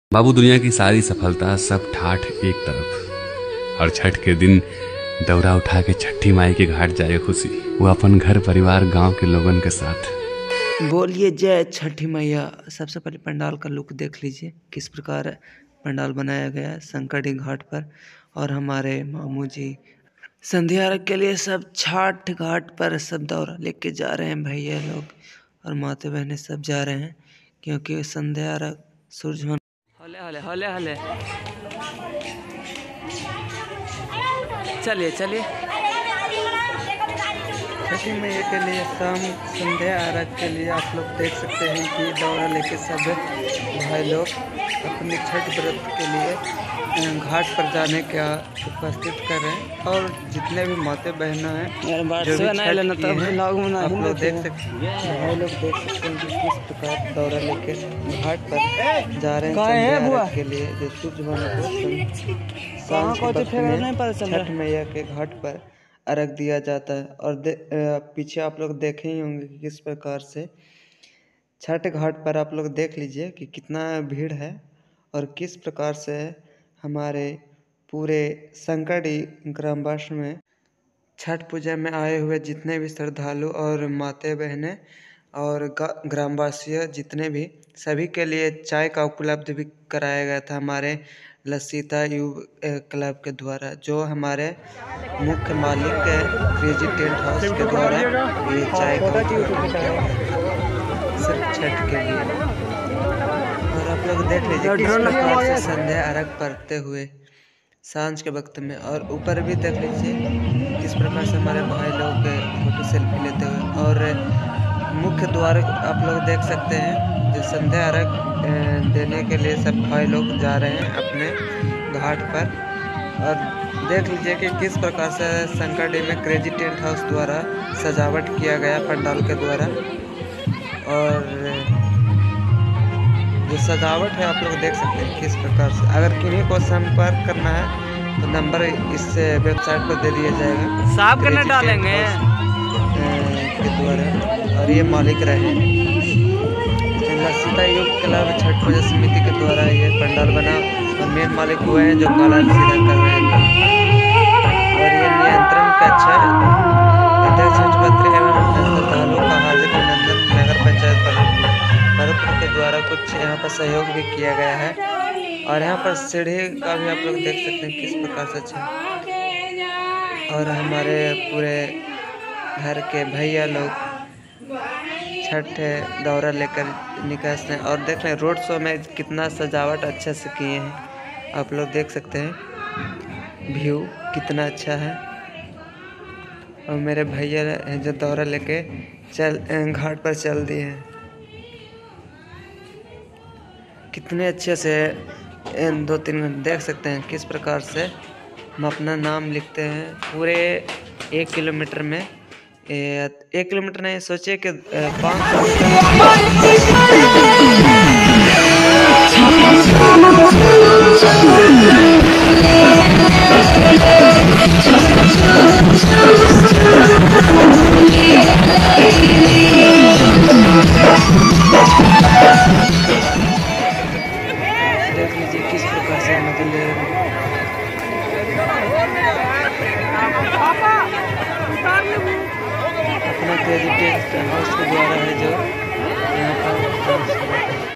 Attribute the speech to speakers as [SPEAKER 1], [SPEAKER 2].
[SPEAKER 1] बाबू दुनिया की सारी सफलता सब ठाठ एक तरफ, और छठ के दिन दौरा उठा के छठी माई के घाट जाए खुशी, वो अपन घर परिवार गांव के लोगन के साथ।
[SPEAKER 2] बोलिए जय छठी मैया। सबसे पहले पंडाल का लुक देख लीजिए, किस प्रकार पंडाल बनाया गया है संकटी घाट पर। और हमारे मामू जी संध्या अर्घ के लिए सब छठ घाट पर सब दौरा लेके जा रहे हैं। भैया लोग और माता बहनें सब जा रहे हैं, क्योंकि संध्या अर्घ सूर्य हले हले हले हले। चलिए चलिए। छठी मैया के लिए शाम संध्या अर्घ के लिए आप लोग देख सकते हैं कि दौरा लेके सब भाई लोग अपने छठ व्रत के लिए घाट पर जाने का उपस्थित कर रहे हैं। और जितने भी माता बहनों हैं जो भी छठ की हैं, आप लोग देख सकते हैं, भाई लोग देख सकते हैं कि किस प्रकार दौरा लेके घाट पर जा रहे हैं संध्या अर्घ के लिए। जो सूर्य को छठ मैया के घाट पर अर्घ दिया जाता है। और पीछे आप लोग देखे ही होंगे कि किस प्रकार से छठ घाट पर आप लोग देख लीजिए कि कितना भीड़ है, और किस प्रकार से हमारे पूरे संकटी ग्रामवासी में छठ पूजा में आए हुए जितने भी श्रद्धालु और माता बहनें और ग्रामवासी जितने भी, सभी के लिए चाय का उपलब्ध भी कराया गया था हमारे लसीता युव क्लब के द्वारा, जो हमारे मुख्य मालिक क्रेजी टेंट हाउस के द्वारा ये चाय का सिर्फ छठ के लिए। और आप लोग देख लीजिए किस प्रकार से संध्या अर्घ पड़ते हुए सांझ के वक्त में। और ऊपर भी देख लीजिए किस प्रकार से हमारे भाई लोग फोटो सेल्फी लेते हुए। और मुख्य द्वार आप लोग देख सकते हैं, जो संध्या अर्घ देने के लिए सब भाई लोग जा रहे हैं अपने घाट पर। और देख लीजिए कि किस प्रकार से संकटी में क्रेजी टेंट हाउस द्वारा सजावट किया गया पंडाल के द्वारा। और जो सजावट है आप लोग देख सकते हैं किस प्रकार से। अगर किन्हीं को संपर्क करना है तो नंबर इस वेबसाइट पर दे दिया जाएगा, साफ करने डालेंगे के द्वारा। और ये मालिक रहे लसीता युग क्लब छठ पूजा समिति के द्वारा ये पंडाल बना, और मेन मालिक हुए हैं जो काला सीधा कर रहे हैं। और ये नियंत्रण कक्ष है, अध्यक्ष छठ मंत्री एवं श्रद्धालुओं का हार्दिक अभिनंदन। नगर पंचायत भरतपुर के द्वारा कुछ यहाँ पर सहयोग भी किया गया है। और यहाँ पर सीढ़ी का भी आप लोग देख सकते हैं किस प्रकार से अच्छा। और हमारे पूरे घर के भैया लोग छठ दौरा लेकर निकल रहे हैं। और देख रहे हैं रोड शो में कितना सजावट अच्छे से किए हैं, आप लोग देख सकते हैं व्यू कितना अच्छा है। और मेरे भैया हैं जो दौरा लेके घाट पर चल दिए हैं, कितने अच्छे से 2-3 घंटे देख सकते हैं किस प्रकार से हम अपना नाम लिखते हैं पूरे 1 किलोमीटर में। 1 किलोमीटर नहीं, सोचिए कि 500 देख लीजिए किस प्रकार से मतलब अपना क्रेडिट हाउस के द्वारा है जो यहाँ पर